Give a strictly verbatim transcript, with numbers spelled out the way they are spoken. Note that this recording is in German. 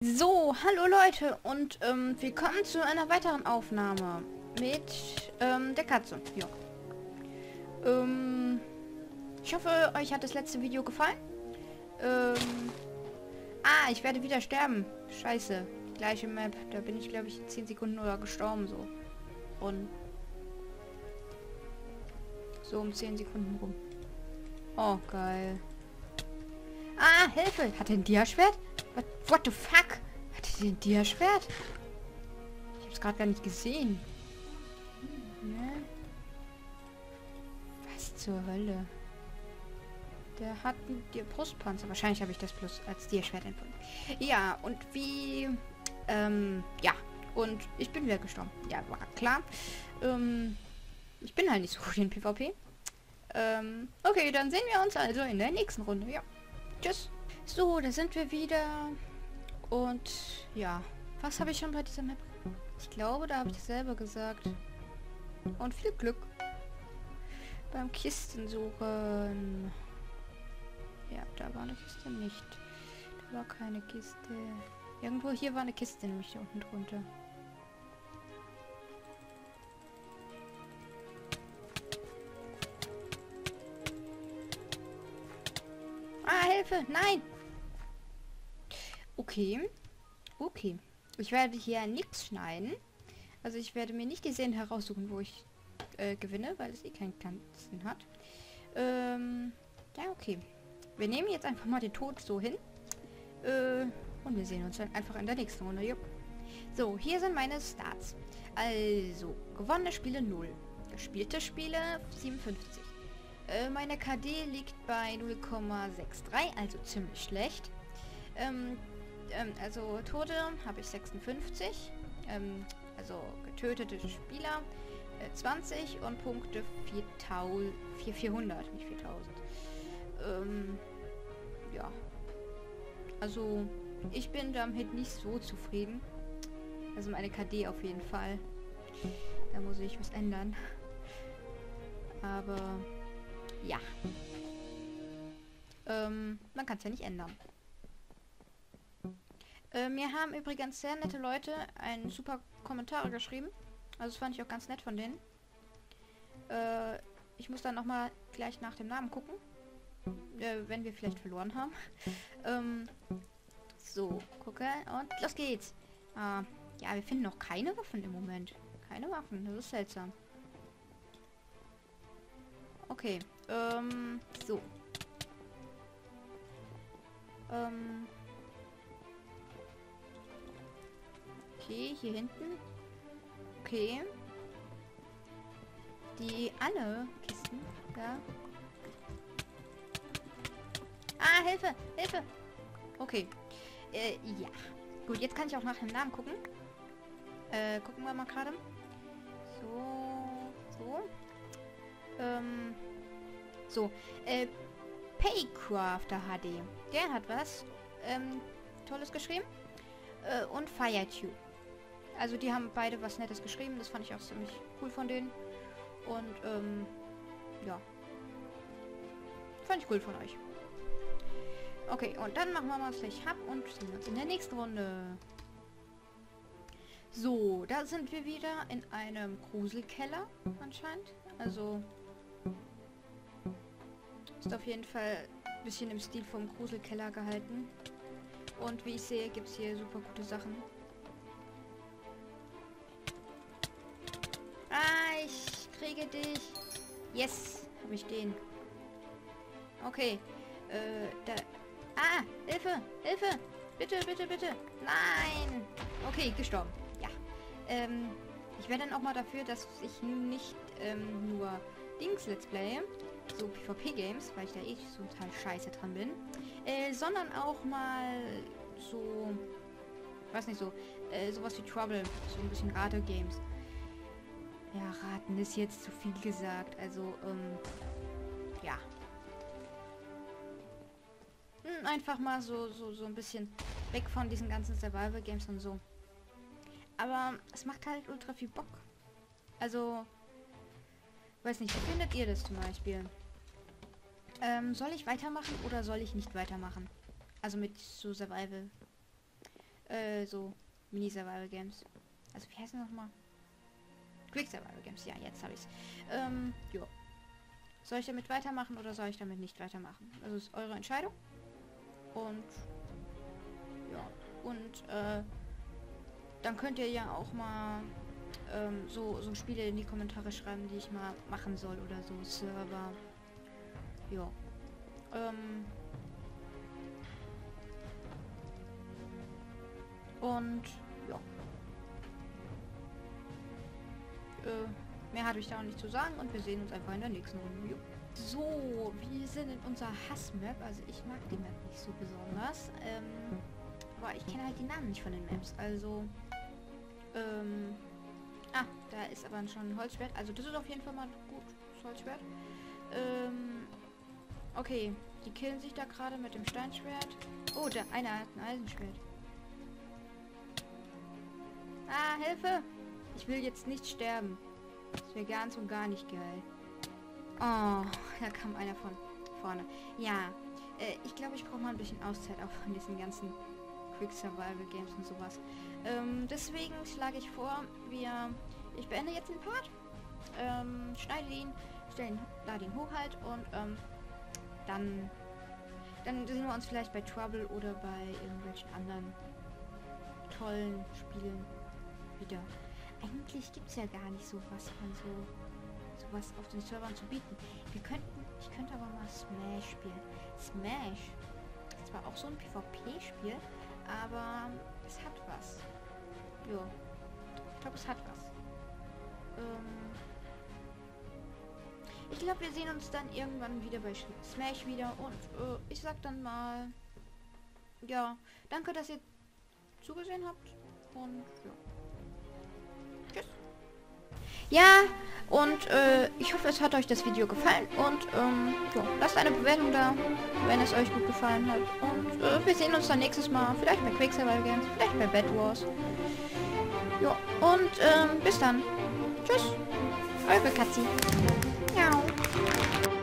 So, hallo Leute und ähm, willkommen zu einer weiteren Aufnahme mit ähm, der Katze. Ja. Ähm, ich hoffe, euch hat das letzte Video gefallen. Ähm, ah, ich werde wieder sterben. Scheiße. Die gleiche Map. Da bin ich, glaube ich, in zehn Sekunden oder gestorben so. Und so um zehn Sekunden rum. Oh, geil. Ah, Hilfe! Hat er ein Dia-Schwert? What, what the fuck? Hat er ein Dia-Schwert? Ich hab's gerade gar nicht gesehen. Ne? Was zur Hölle? Der hat die Brustpanzer. Wahrscheinlich habe ich das bloß als Dia-Schwert empfunden. Ja, und wie... Ähm, ja. Und ich bin wieder gestorben. Ja, war klar. Ähm, ich bin halt nicht so gut in PvP. Ähm, okay, dann sehen wir uns also in der nächsten Runde. Ja. Tschüss. So, da sind wir wieder. Und ja, was habe ich schon bei dieser Map? Ich glaube, da habe ich selber gesagt. Und viel Glück beim Kistensuchen. Ja, da war eine Kiste nicht. Da war keine Kiste. Irgendwo hier war eine Kiste, nämlich da unten drunter. Ah, Hilfe! Nein! Okay. Okay. Ich werde hier nichts schneiden. Also ich werde mir nicht die Szenen heraussuchen, wo ich äh, gewinne, weil es eh keinen Ganzen hat. Ähm, ja, okay. Wir nehmen jetzt einfach mal den Tod so hin. Äh, und wir sehen uns dann einfach in der nächsten Runde. Jupp. So, hier sind meine Stats. Also, gewonnene Spiele null. Gespielte Spiele siebenundfünfzig. Äh, meine K D liegt bei null Komma drei, also ziemlich schlecht. Ähm, ähm, also Tote habe ich sechsundfünfzig. Ähm, also getötete Spieler äh, zwanzig und Punkte viertausend, vierhundert, nicht viertausend. Ähm, ja. Also ich bin damit nicht so zufrieden. Also meine K D auf jeden Fall. Da muss ich was ändern. Aber ja. Ähm, man kann es ja nicht ändern. Äh, mir haben übrigens sehr nette Leute einen super Kommentar geschrieben. Also das fand ich auch ganz nett von denen. Äh, ich muss dann nochmal gleich nach dem Namen gucken. Äh, wenn wir vielleicht verloren haben. ähm, so, gucke. Und los geht's. Ah, ja, wir finden noch keine Waffen im Moment. Keine Waffen, das ist seltsam. Okay, ähm, so. Ähm. Okay, hier hinten. Okay. Die alle Kisten, da. Ah, Hilfe, Hilfe. Okay. Äh, ja. Gut, jetzt kann ich auch nach dem Namen gucken. Äh, gucken wir mal gerade. So, so. Ähm, so, äh, Paycrafter H D. Der hat was, ähm, Tolles geschrieben. Äh, und FireTube. Also die haben beide was Nettes geschrieben. Das fand ich auch ziemlich cool von denen. Und, ähm, ja. Fand ich cool von euch. Okay, und dann machen wir mal, was ich hab und sehen uns in der nächsten Runde. So, da sind wir wieder in einem Gruselkeller anscheinend. Also ist auf jeden Fall ein bisschen im Stil vom Gruselkeller gehalten. Und wie ich sehe, gibt es hier super gute Sachen. Ah, ich kriege dich. Yes, habe ich den. Okay. Äh, da. Ah, Hilfe, Hilfe. Bitte, bitte, bitte. Nein. Okay, gestorben. Ja. Ähm, ich wäre dann auch mal dafür, dass ich nicht ähm, nur Dings Let's Play, so PvP-Games, weil ich da eh so total scheiße dran bin, äh, sondern auch mal so, weiß nicht so, äh, sowas wie Trouble, so ein bisschen Rate-Games. Ja, raten ist jetzt zu viel gesagt, also, ähm, ja. Hm, einfach mal so, so, so ein bisschen weg von diesen ganzen Survival-Games und so. Aber es macht halt ultra viel Bock. Also, weiß nicht, wie findet ihr das zum Beispiel? Ähm, soll ich weitermachen oder soll ich nicht weitermachen? Also mit so Survival Äh, so Mini-Survival-Games. Also wie heißt das nochmal? Quick Survival Games, ja, jetzt habe ich's. Ähm, jo. Soll ich damit weitermachen oder soll ich damit nicht weitermachen? Also ist eure Entscheidung. Und ja, und äh, dann könnt ihr ja auch mal ähm, so, so Spiele in die Kommentare schreiben, die ich mal machen soll oder so. Server. Ja. Ähm. Und ja. Äh, mehr hatte ich da auch nicht zu sagen und wir sehen uns einfach in der nächsten Runde. Jo. So, wir sind in unserer Hass-Map. Also ich mag die Map nicht so besonders. Ähm, aber ich kenne halt die Namen nicht von den Maps. Also, ähm, ah, da ist aber schon ein Holzschwert. Also das ist auf jeden Fall mal gut, das Holzschwert. Ähm, okay, die killen sich da gerade mit dem Steinschwert. Oh, der eine hat ein Eisenschwert. Ah, Hilfe! Ich will jetzt nicht sterben. Das wäre ganz und gar nicht geil. Oh, da kam einer von vorne. Ja, äh, ich glaube, ich brauche mal ein bisschen Auszeit auch von diesen ganzen Quick Survival Games und sowas. Ähm, deswegen schlage ich vor, wir, ich beende jetzt den Part, ähm, schneide ihn, stelle ihn, lade ihn hoch halt und ähm, dann, dann sehen wir uns vielleicht bei Trouble oder bei irgendwelchen anderen tollen Spielen wieder. Eigentlich gibt es ja gar nicht so was von so sowas auf den Servern zu bieten. Wir könnten, ich könnte aber mal Smash spielen. Smash ist zwar auch so ein PvP-Spiel, aber es hat was. Jo. Ich glaube, es hat was. Ähm ich glaube, wir sehen uns dann irgendwann wieder bei Smash wieder und äh, ich sag dann mal, ja, danke, dass ihr zugesehen habt und ja. Tschüss. Ja, und äh, ich hoffe, es hat euch das Video gefallen und ähm, ja, lasst eine Bewertung da, wenn es euch gut gefallen hat. Und äh, wir sehen uns dann nächstes Mal, vielleicht bei Quick Survival Games, vielleicht bei Bed Wars. Ja, und ähm, bis dann. Tschüss. Eure Katzi. Miau.